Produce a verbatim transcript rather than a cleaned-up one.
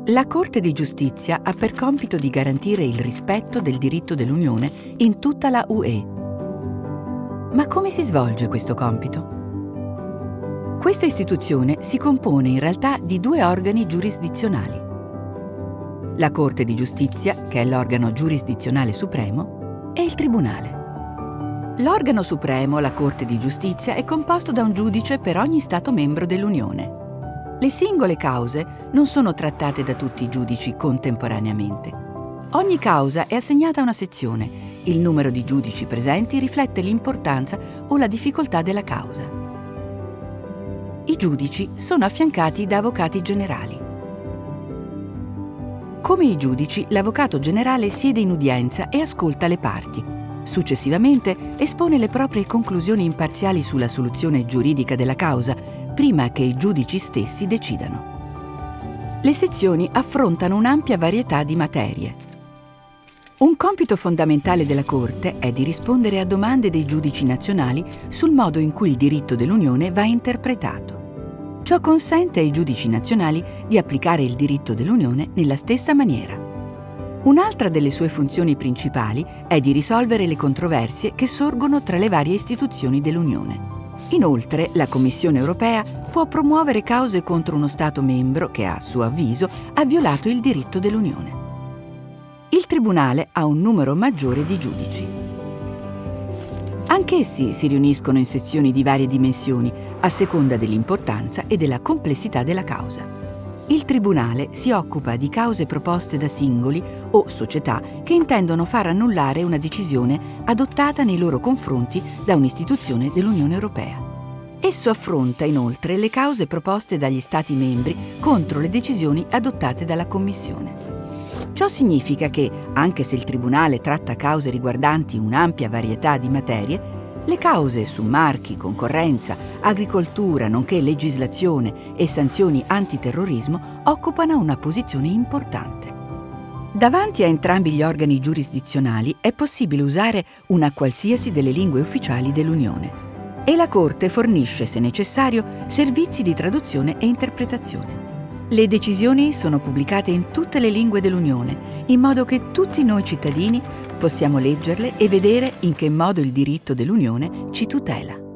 La Corte di Giustizia ha per compito di garantire il rispetto del diritto dell'Unione in tutta la U E. Ma come si svolge questo compito? Questa istituzione si compone in realtà di due organi giurisdizionali. La Corte di Giustizia, che è l'organo giurisdizionale supremo, e il Tribunale. L'organo supremo, la Corte di Giustizia, è composto da un giudice per ogni Stato membro dell'Unione. Le singole cause non sono trattate da tutti i giudici contemporaneamente. Ogni causa è assegnata a una sezione. Il numero di giudici presenti riflette l'importanza o la difficoltà della causa. I giudici sono affiancati da avvocati generali. Come i giudici, l'avvocato generale siede in udienza e ascolta le parti. Successivamente espone le proprie conclusioni imparziali sulla soluzione giuridica della causa, prima che i giudici stessi decidano. Le sezioni affrontano un'ampia varietà di materie. Un compito fondamentale della Corte è di rispondere a domande dei giudici nazionali sul modo in cui il diritto dell'Unione va interpretato. Ciò consente ai giudici nazionali di applicare il diritto dell'Unione nella stessa maniera. Un'altra delle sue funzioni principali è di risolvere le controversie che sorgono tra le varie istituzioni dell'Unione. Inoltre, la Commissione europea può promuovere cause contro uno Stato membro che, a suo avviso, ha violato il diritto dell'Unione. Il Tribunale ha un numero maggiore di giudici. Anch'essi si riuniscono in sezioni di varie dimensioni, a seconda dell'importanza e della complessità della causa. Il Tribunale si occupa di cause proposte da singoli o società che intendono far annullare una decisione adottata nei loro confronti da un'istituzione dell'Unione Europea. Esso affronta inoltre le cause proposte dagli Stati membri contro le decisioni adottate dalla Commissione. Ciò significa che, anche se il Tribunale tratta cause riguardanti un'ampia varietà di materie, le cause su marchi, concorrenza, agricoltura, nonché legislazione e sanzioni antiterrorismo occupano una posizione importante. Davanti a entrambi gli organi giurisdizionali è possibile usare una qualsiasi delle lingue ufficiali dell'Unione e la Corte fornisce, se necessario, servizi di traduzione e interpretazione. Le decisioni sono pubblicate in tutte le lingue dell'Unione, in modo che tutti noi cittadini possiamo leggerle e vedere in che modo il diritto dell'Unione ci tutela.